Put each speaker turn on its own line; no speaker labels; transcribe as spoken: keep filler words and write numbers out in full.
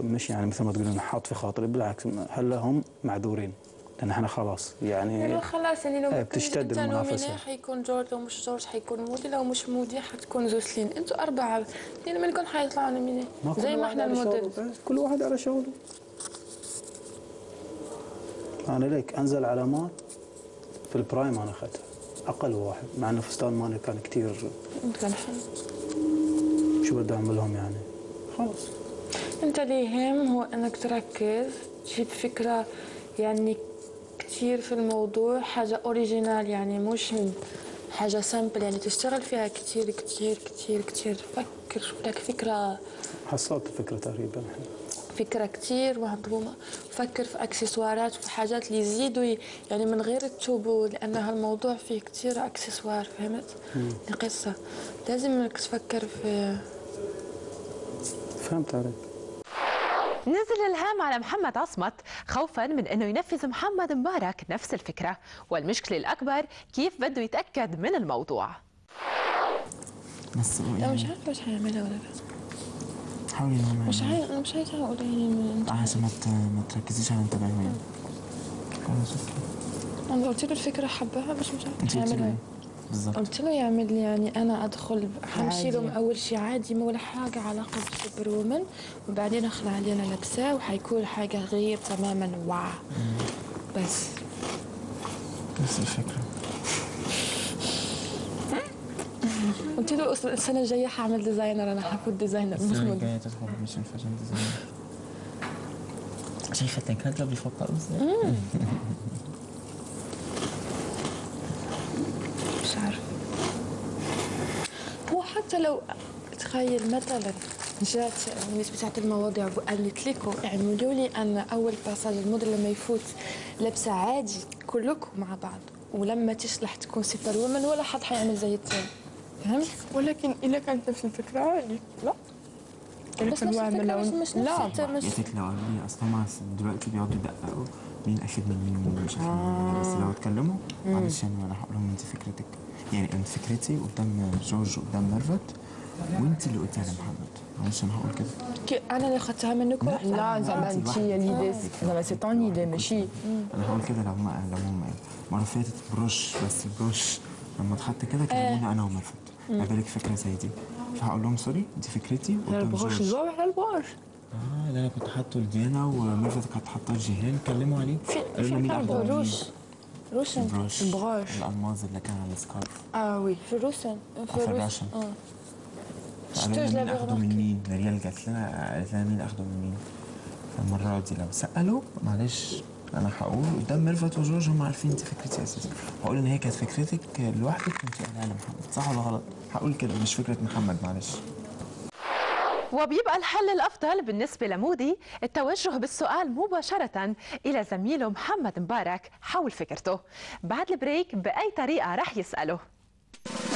مش يعني مثل ما تقولون حاط في خاطري، بالعكس هلا هم معذورين لان احنا خلاص يعني
يعني خلاص يعني لو
بتشتد المنافسه.
حيكون جورج، لو مش جورج حيكون مودي، لو مش مودي حتكون جوسلين. انتوا اربعه يعني منكم حيطلعوا نوميني زي ما احنا الموديل.
كل واحد على شغله. انا ليك انزل علامات في البرايم انا اخذتها اقل واحد، مع انه فستان مالي كان كثير
كان حلو.
شو بدي اعمل لهم يعني؟ خلص.
انت اللي يهم هو انك تركز، تجيب فكره يعني كثير في الموضوع، حاجه اوريجينال يعني مش حاجه سامبل، يعني تشتغل فيها كثير كثير كثير كثير. فكر شو لك فكره.
حصلت الفكره تقريبا.
فكره كثير مهضومه. فكر في اكسسوارات وفي حاجات اللي يزيدوا يعني من غير التوبو، لان هالموضوع فيه كثير اكسسوار. فهمت؟ القصه لازم انك تفكر في.
فهمت عليك.
نزل الهام على محمد عصمت خوفا من انه ينفذ محمد مبارك نفس الفكره، والمشكله الاكبر كيف بده يتاكد من الموضوع.
بس
لا مش عارفه ايش حيعملها ولا لا.
حاولي انه
مش عايز، انا مش عايزه اقول يعني
عشان ما ما تركزيش على انت بعمل. خلاص اوكي.
انا قلت له الفكره حبها بس مش عارفه ايش يعملها
بالضبط.
قلت له يعمل لي يعني انا ادخل حمشي لهم اول شيء عادي، ما ولا حاجه علاقه بسوبر وومن، وبعدين اخلع علينا لابساه وحيكون حاجه غير تماما. واو. بس
نفس الفكره.
قلت له السنه الجايه حاعمل ديزاينر، انا حكون ديزاينر.
السنه الجايه تدخل مش الفاشن ديزاينر. شايفه الدكاتره بيفكروا ازاي؟
مش عارفه. هو حتى لو تخيل مثلا جات الناس بتاعت المواضيع وقالت لكم اعملوا لي انا اول باساج الموديل لما يفوت لابسه عادي كلكم مع بعض، ولما تشلح تكون سوبر وومن ولا حد حيعمل زي الثاني. فهمت؟
ولكن اذا كانت نفس الفكره عادي. لا
بس نفس الفكره مش مش
لا
نفس مش
يا لو قالوا اصل هم دلوقتي بيقعدوا يدققوا مين اشد من مين ومين مش اشد من مين، بس لو اتكلموا معلش انا هقول لهم انت فكرتك يعني انت فكرتي قدام جورج قدام ميرفت وانت اللي قلتيها لمحمد. معلش انا هقول كده.
انا اللي اخذتها منكم؟
لا زعما انت ليدي زعما سي طون ايدي ماشي.
انا هقول كده لو هم لو هم المره اللي فاتت بروش بس البروش لما اتحط كده كلموني انا وميرفت ما بالك فكره زي دي، فهقول لهم سوري دي فكرتي قدام
البروش
جورج.
زوج على البروش.
اه لا انا كنت حاطه لديانا وميرفت كانت حاطاه لجيهان، كلموا عليه قالوا لنا مين احضر
روش روشن
البروش
البروش
الالماظ اللي كان على السكارف.
اه وي
في روشن
في الراشن. اه قالوا لنا مين اخده من مين؟ مريال جات لنا قالت لنا مين اخده من مين؟ فالمره دي لو سالوا معلش انا هقول قدام ميرفت وجورج هم عارفين انت فكرتي اساسا، هقول ان هي كانت فكرتك لوحدك وانت قايلها لمحمد، صح ولا غلط؟ هقول كده مش فكره محمد معلش.
وبيبقى الحل الأفضل بالنسبة لمودي التوجه بالسؤال مباشرة إلى زميله محمد مبارك حول فكرته. بعد البريك بأي طريقة رح يسأله.